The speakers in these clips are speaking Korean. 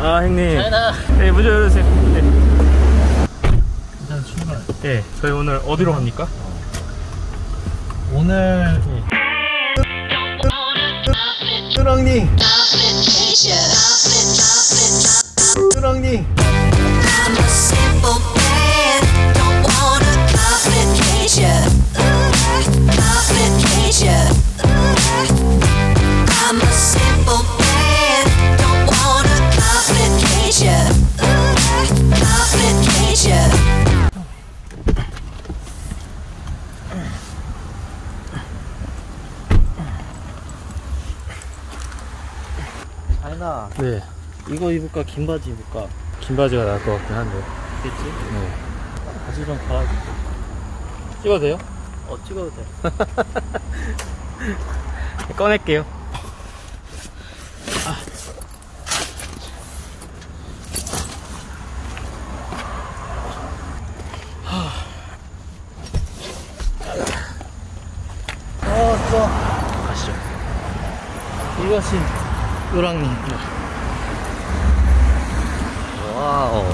아 형님. 잘나. 네 먼저 열어주세요. 네. 일단 출발. 네 저희 오늘 어디로 갑니까? 오늘 뚜렁니 뚜렁니 잘나. 네. 이거 입을까 긴 바지 입을까? 긴 바지가 나을 것 같긴 한데. 됐지? 네. 바지 좀 갈아줄게. 찍어도 돼요? 찍어도 돼. 꺼낼게요. 좋아. 가시죠. 이것이 요랑니. 와우.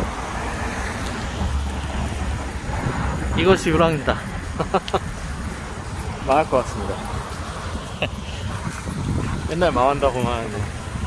이것이 요랑니다. 망할 것 같습니다. 맨날 망한다고만 하는데.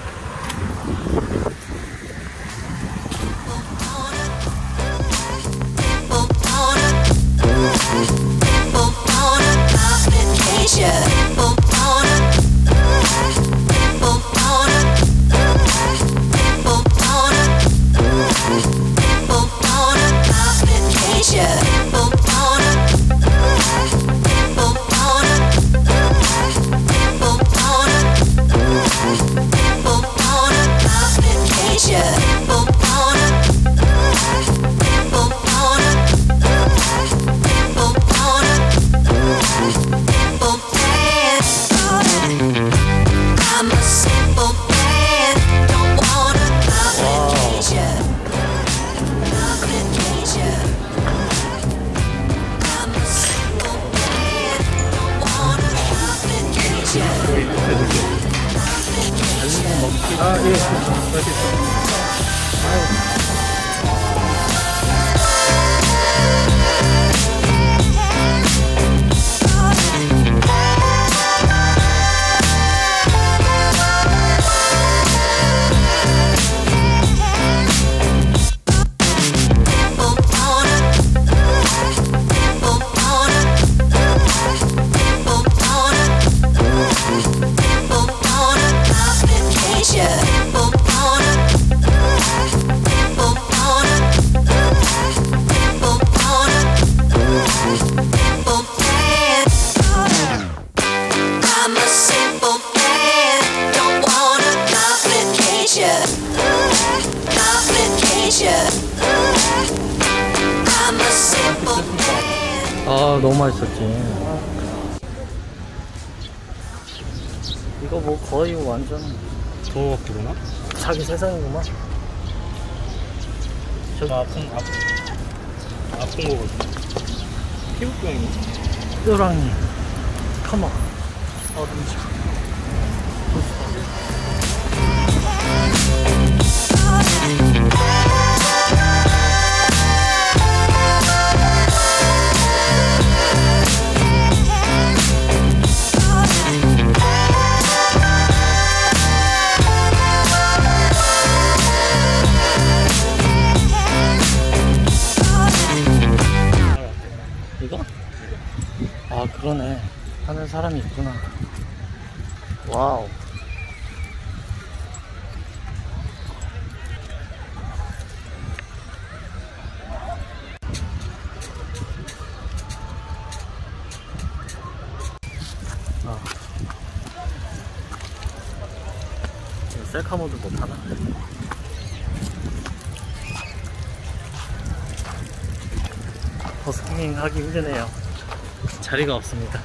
아, 예. 아, 너무 맛있었지. 이거 뭐 거의 완전 더 그러나? 자기 세상이구만. 저 아픈 거거든. 피부병이. 요랑니. 컴온. 어딘지. 이거? 아, 그러네. 하는 사람이 있구나. 와우. 셀카 모드 못하나? 버스킹 하기 힘드네요. 자리가 없습니다.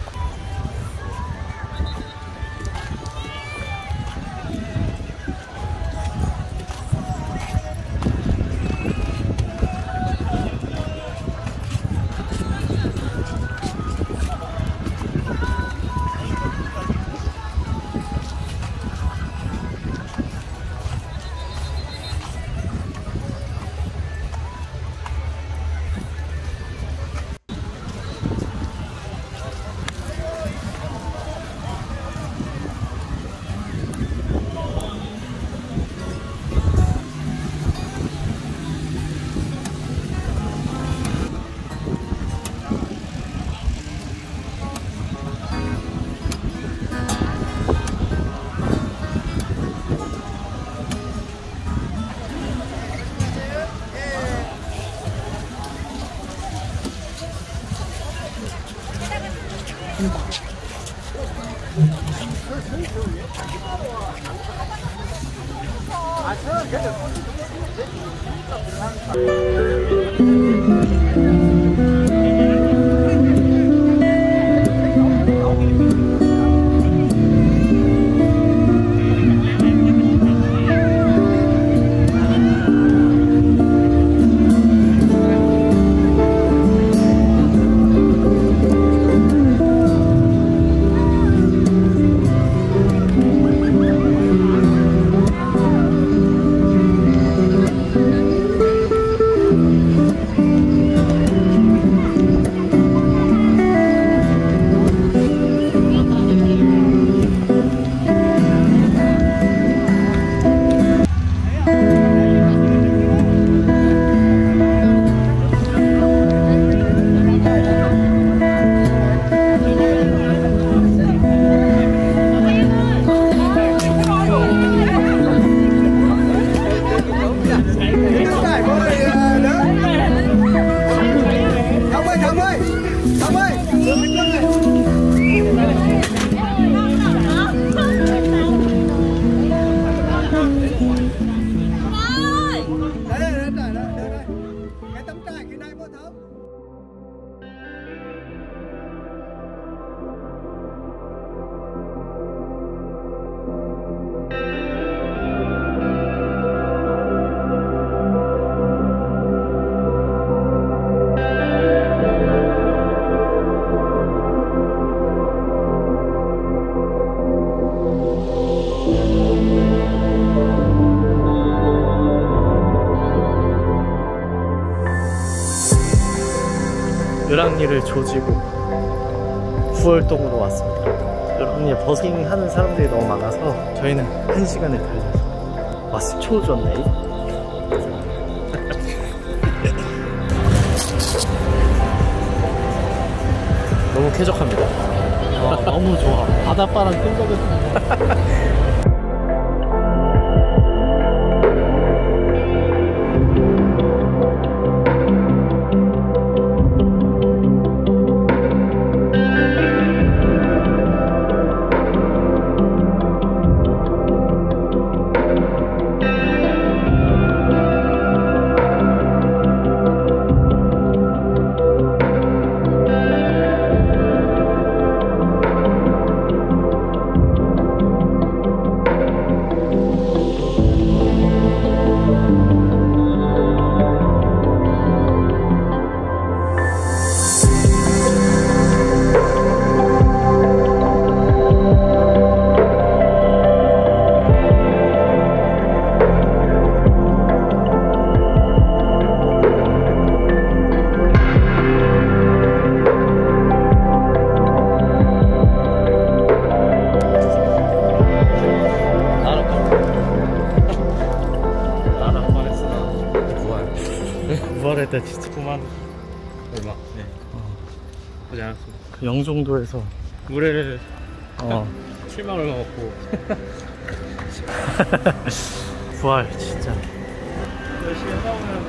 을왕리를 조지고 구월동으로 왔습니다. 을왕리에 버스킹 하는 사람들이 너무 많아서 저희는 1시간을 달려서 왔습니다. 초전네. 너무 쾌적합니다. 너무 좋아. 바닷바람 끈적였습니다. 부활했다 진짜. 9만 얼마? 네. 하지 않았습니다. 영종도에서 물에를 7만 얼마 먹고. 부활 진짜. 열심히 하다 보면